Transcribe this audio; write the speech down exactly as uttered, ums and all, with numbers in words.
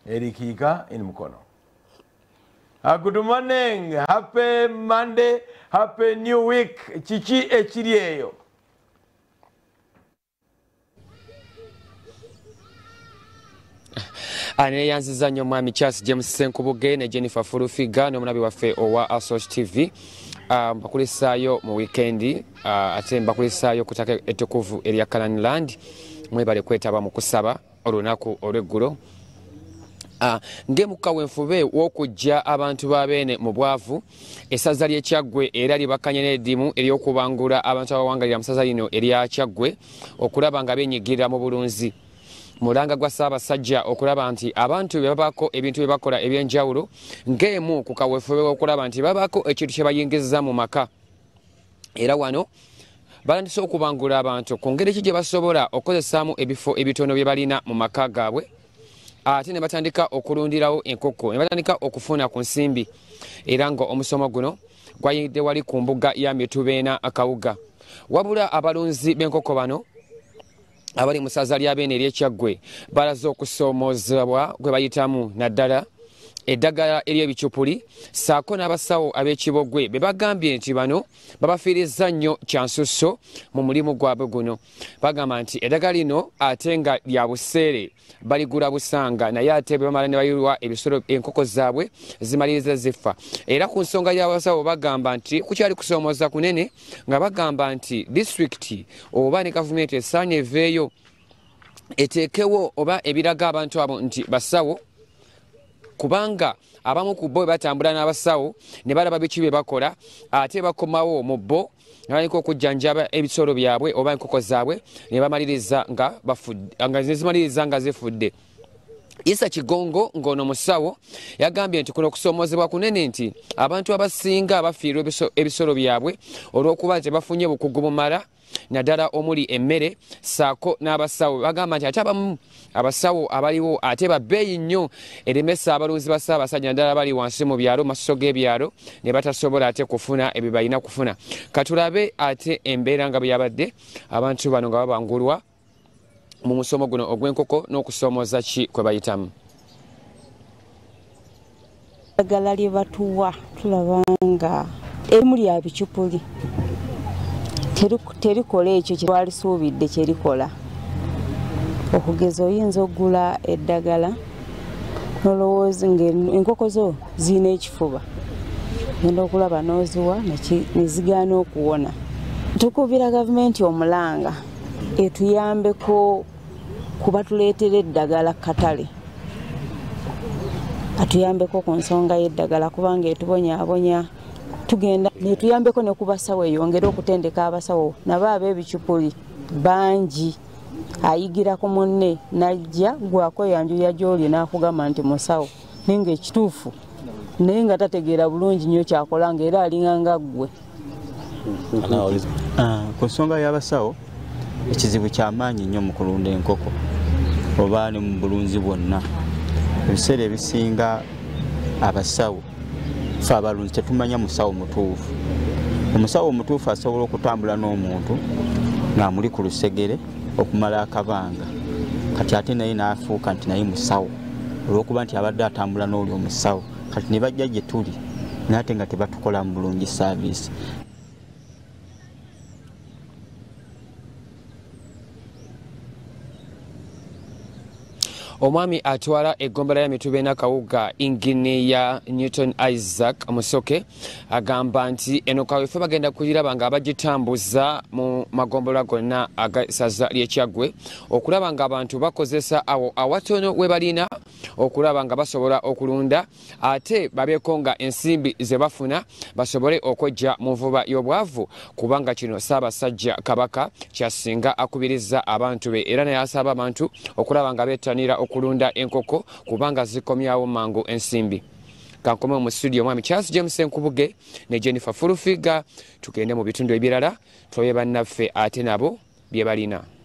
Erikika in Mukono. Uh, good morning, happy Monday, happy new week. Chichi echirieyo. Ane yanziza nnyo mwami Charles James Senkubuge ne Jennifer Furufiga n'omunabi waffe owa Asosh T V. Uh, mbakulisaayo mu weekendi uh, ate mbakulisaayo ku ttaka ettukuvu erya Canaan Land. Mwebale kwetaba mu kusaba olunaku olw'eggulo. Uh, ngemuka wenfube w'okujja abantu babeene mu bwavu essaza ly'e Kyaggwe era libakanye n'eddimu ery'okubangula abantu abawangalira mu ssaza lino erya Kyaggwe okulaba nga beenyigirira mu bulunzi. Mulanga gwa Ssaabasajja okulaba nti abantu babako ebintu byebakola ebyenjawulo ng'emu ku kaweefube okulaba nti babako ekintu kye bayingiza mu maka. Era wano balandise okubangula abantu ku ngeri ki gye basobola okukozesaamu ebifo ebitono bye balina mu maka gaabwe. Ate ne batandika okulundirawo enkoko, ne batandika okufuna ku nsimbi. Era nga omusomo guno gwayidde wali ku mbuga ya Mitubeena Akawuga. Wabula abalunzi b'enkoko bano abali mu ssaza lya Beene ery'e Kyaggwe balaze okusoomozebwa gwe bayitamu naddala eddagala ery'ebicupuli ssaako n'abasawo ab'ekibogwe be bagambye nti bano babafiirizza nnyo kyansusso mu mulimu gwabwe guno. Bagamba nti eddagala lino ate nga lya buseere baligula busanga naye ate bwe bamala ne bayirwa ebisolo enkoko zaabwe zimaliriza zifa. Era ku nsonga y'abasawo bagamba nti kukyali kusoomooza kunene nga bagamba nti disitulikiti oba ne gavumenti esaanye eveeyo eteekewo oba ebiraga abantu abo nti basawo, kubanga abamu ku bo batambula n'abasawo ne balaba biki bye bakola ate bakomawo mu bo ne balika okujjanjaba ebisolo byabwe oba enkoko zaabwe ne bamaliriza nga bafudde nga zimaliriza nga zifudde. Isa Kigongo ng'ono musawo yagambye nti kuno okusoomozebwa kunene nti abantu abasinga bafiirwa ebisolo byabwe olw'okuba tebafunye bukugu bumala naddala omuli emmere ssaako n'abasawo. Bagamba nti ate abamu abasawo abaliwo ate babbeeyi nnyo eremesa abalunzi ba Ssaabasajja naddala bali wansi mu byalo masuso g'ebyalo ne batasobola ate kufuna ebyo balina kufuna. Katulabe ate embeera nga bwe yabadde abantu bano nga babangulwa mu musomo guno ogw'enkoko n'okusoomooza ki kwe bayitamu. Eddagala lye batuwa tulaba nga erimu lya bicupuli terikola ekyo kye twalisuubidde kye likola. Okugeza oyinza okugula eddagala nolowooza ng'enkoko zo zirina ekifuba, genda okulaba n'oziwa ne zigaana okuwona. Tukubira gavumenti omulanga etuyambeko kuba tuleetera eddagala katale, atuyambeko ku nsonga y'eddagala kubanga etubonyaabonya. Tugenda netuyambeko ne ku basawo eyongere okutendeka abasawo nabo ab'ebicupuli bangi. Ayigirako munne najja gwakweyonjuya gy'oli n'akugamba nti musawo naye ng'ekituufu naye nga tategeera bulungi nnyo kyakola ng'era alinga nga ggwe. Ku nsonga y'abasawo ekizibu ky'amaanyi nnyo mu kulunda enkoko oba ne mu bulunzi bwonna. Ebiseera ebisinga abasawo fe abalunzi tetumanya musawo mutuufu. Omusawo omutuufu asobola okutambula n'omuntu ng'amuli ku lusegere okumala akabanga kati ate naye n'afuuka nti naye musawo olw'okuba nti abadde atambula n'oli omusawo. Kati ne bajja gye tuli naye ate nga tebatukola mu bulungi saaviisi. Omwami atwala eggombolola ya Mitubeena Akawuga Inginiya Newton Isaac Musoke agamba nti eno kaweefube bagenda kugiraba nga abagitambuza mu magombolola gonna ag'essaza ly'e Kyaggwe okulaba nga abantu bakozesa awo awatono we balina okulaba nga basobola okulunda ate babeeko nga ensimbi ze bafuna basobole okwejja mu nvuba y'obwavu, kubanga kino Ssaabasajja Kabaka kyasinga akubiriza abantu be era naye asaba abantu okulaba nga beettanira okulunda enkoko kubanga zikomyawo mangu ensimbi. Kankome mu studio mwami Charles James Senkubuge ne Jennifer Furufiga tugende mu bitundu ebirala twoye bannaffe ate nabo bye balina.